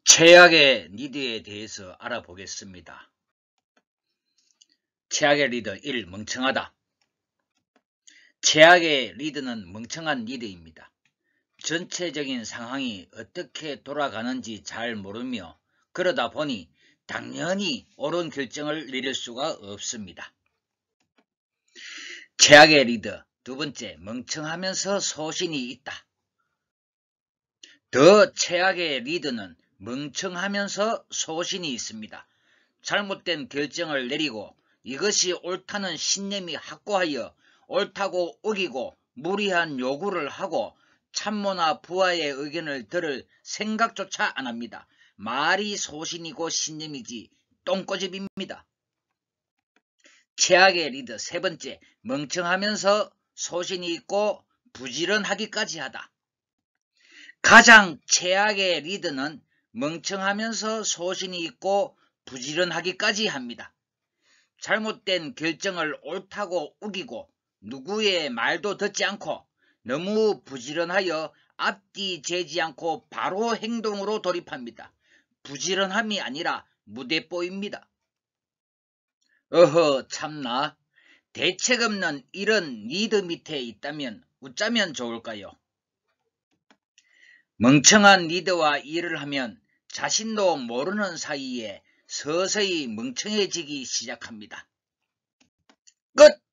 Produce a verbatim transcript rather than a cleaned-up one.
최악의 리더에 대해서 알아보겠습니다. 최악의 리더 일. 멍청하다. 최악의 리더는 멍청한 리더입니다. 전체적인 상황이 어떻게 돌아가는지 잘 모르며 그러다 보니 당연히 옳은 결정을 내릴 수가 없습니다. 최악의 리더 두 번째, 멍청하면서 소신이 있다. 더 최악의 리더는 멍청하면서 소신이 있습니다. 잘못된 결정을 내리고 이것이 옳다는 신념이 확고하여 옳다고 우기고 무리한 요구를 하고 참모나 부하의 의견을 들을 생각조차 안합니다. 말이 소신이고 신념이지 똥꼬집입니다. 최악의 리더 세 번째, 멍청하면서 소신이 있고 부지런하기까지 하다. 가장 최악의 리더는 멍청하면서 소신이 있고 부지런하기까지 합니다. 잘못된 결정을 옳다고 우기고 누구의 말도 듣지 않고 너무 부지런하여 앞뒤 재지 않고 바로 행동으로 돌입합니다. 부지런함이 아니라 무대뽀입니다. 어허 참나, 대책 없는 이런 리더 밑에 있다면 어쩌면 좋을까요? 멍청한 리더와 일을 하면 자신도 모르는 사이에 서서히 멍청해지기 시작합니다. 끝!